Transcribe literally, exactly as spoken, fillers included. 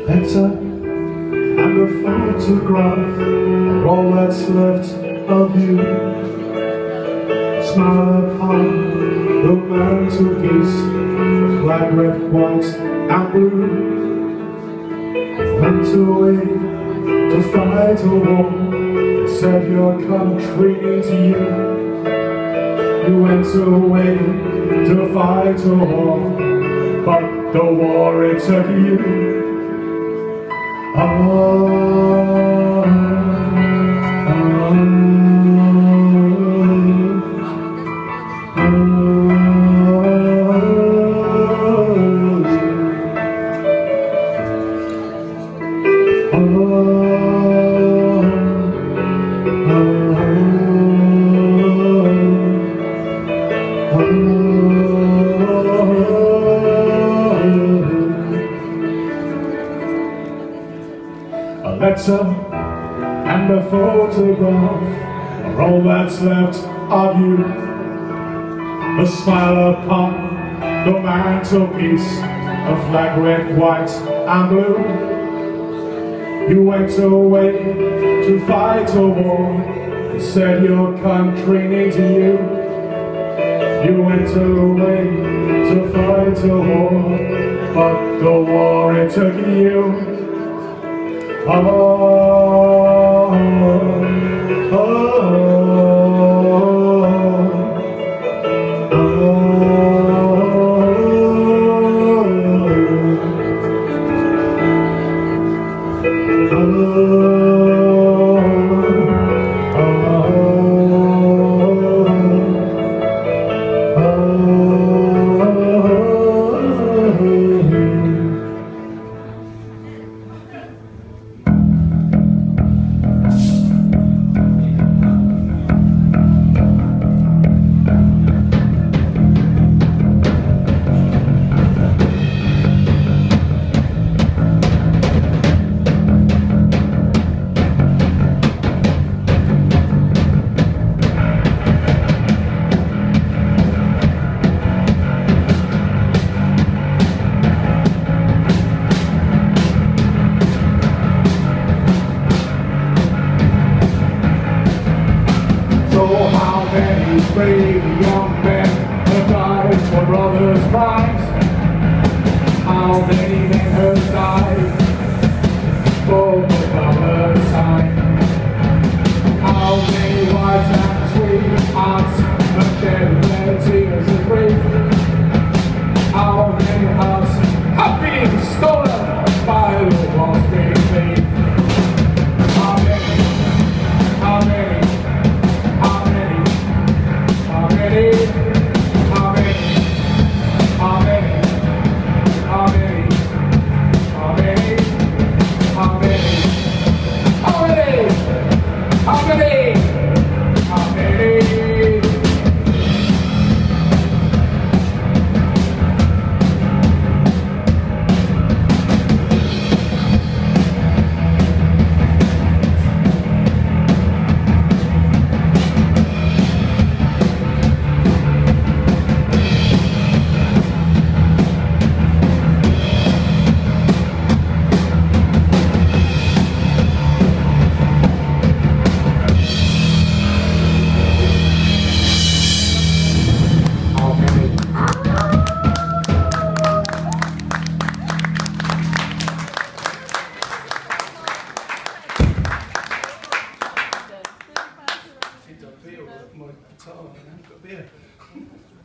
letter and a photograph are all that's left of you. Smile upon the mantelpiece, the flag red, white and blue. You went away to fight a war, they said your country needs you. You went away to fight a war, but the war it took you. Oh, oh, oh, a letter and a photograph are all that's left of you. A smile upon the mantelpiece, a flag red, white and blue. You went away to fight a war, you said your country needs you. You went away to fight a war, but the war it took you. Oh, oh, oh, oh, brave young men have died for brothers' crimes. How many men have died for the Palestine? How many wives and sweethearts have shed their tears of grief? How many hearts have been stolen by the walls being thief? How many? How many? How many? How many? How many? How many? How many? How many? How many? How many? How many? How many? My guitar, I haven't got beer.